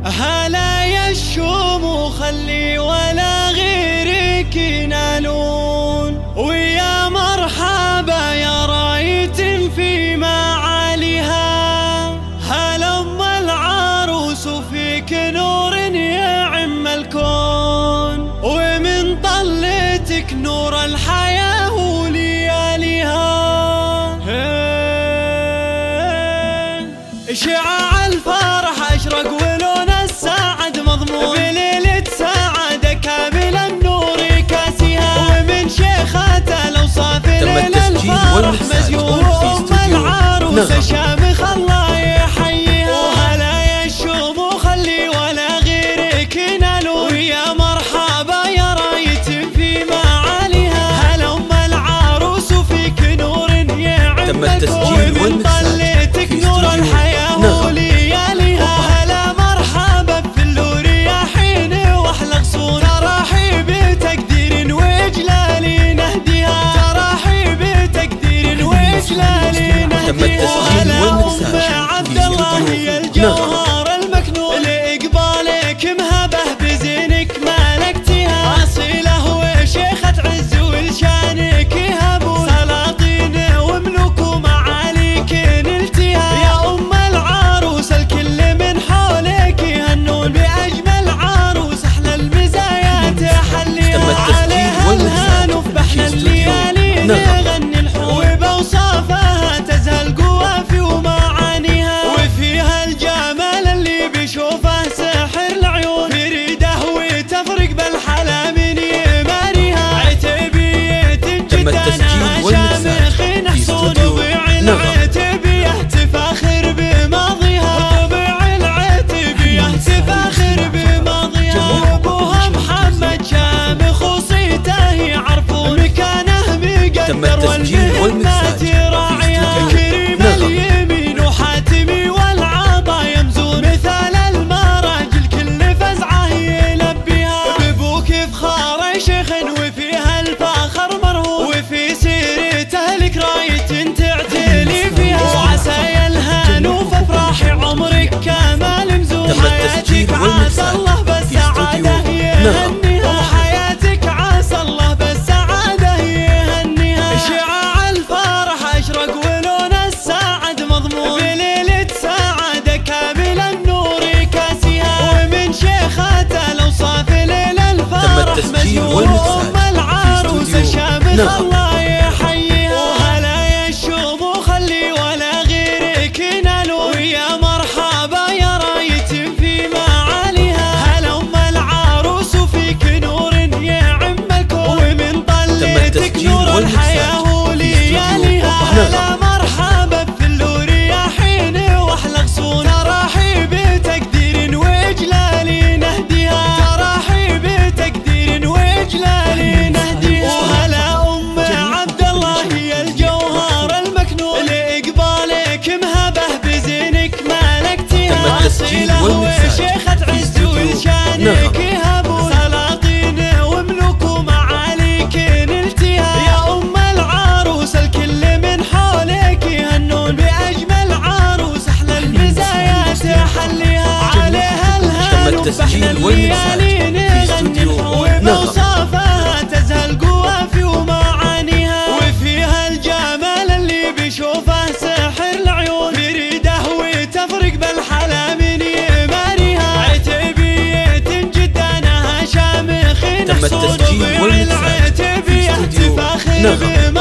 هلا يا الشوم خلي ولا غيرك ينالون، ويا مرحبا يا راية في معاليها. هلا ام العروس وفيك نور يعم الكون، ومن طلتك نور الحياة ولياليها. شعاع الفرح اشرق ولون السعد مضمون، بليلة سعادة كامل النور كاسيها. ومن شيخات الاوصاف ليلة الفرح مزيون، ام العروس الشامخ الله يحييها. وهلا يا الشوم وخلي ولا غيرك ينالون، ويا مرحبا يا راية في معاليها. هلا ام العروس وفيك نور يعم الكون، ومن طلتك نور الحياة ولياليها. هلا مرحبا في اللور يا حين واحلى غصون، تراحيب تقدير واجلال نهديها. تراحيب تقدير واجلال نهديها. وهلا ام عبد الله هي الجوهر المكنون، لاقبالك مهبه بزينك ملكتها. اصيله وشيخة عز ولشانك يهبون، سلاطين وملوك ومعاليك نلتها. يا ام العروس الكل من حولك يهنون، باجمل عروس احلى المزايا تحليها. عليها الهان وفي بحر الليالي نغني الحور، وبوصافها تزهل قوافي ومعانيها. وفيها الجمال اللي بيشوفه سحر العيون، فريده وتفرق بالحلا من يماريها. عتبية جدا شامخ نحصون، وبيع العتبية تفاخر بماضيها. وبيع العتبية تفاخر بماضيها. وابوها محمد شامخ وصيته يعرفون، مكانه مقدر والمهمات راعيها. كريم اليمين وحاتمي والعطا يمزون، مثال المراجل كل فزعه يلبيها. بابوك فخار شيخ وفيها الفخر مرهون، وفي سيرته لك راية تعتلي فيها. وعسى الهان وفي افراح عمرك كمال مزون، حياتك عسى الله بالسعادة يهنيها. وحياتك عسى الله بالسعادة يهنيها. شعاع الفرح اشرق ولون السعد مضمون، بليلة سعادة كامل النور كاسيها. ومن شيخات الاوصاف ليلة الفرح مزيون، ام العروس الشامخ الله يحييها. وهلا يا الشوم وخلي ولا غيرك ينالون، ويا مرحبا يا راية في معاليها. هلا ام العروس وفيك نور يعم الكون، ومن طلتك نور الحياة ولياليها. هلا مرحبا في اللور يا حين واحلى غصون، تراحيب تقدير واجلال نهديها. تراحيب تقدير واجلال نهديها. وهلا ام عبد الله هي الجوهر المكنون، لاقبالك مهبه بزينك ملكتها. اصيله وشيخة عز ولشانك يهبون، سلاطين وملوك ومعاليك نلتها. يا ام العروس الكل من حولك يهنون، باجمل عروس احلى المزايا تحليها. عليها الهان وفي بحر الليالي نغني الحور، وبوصافها تزهل قوافي ومعانيها. وفيها الجمال اللي بيشوفه سحر العيون، فريده وتفرق بالحلا من يماريها. عتبية جدانها شامخ نحصون، وبيع العتبية تفاخر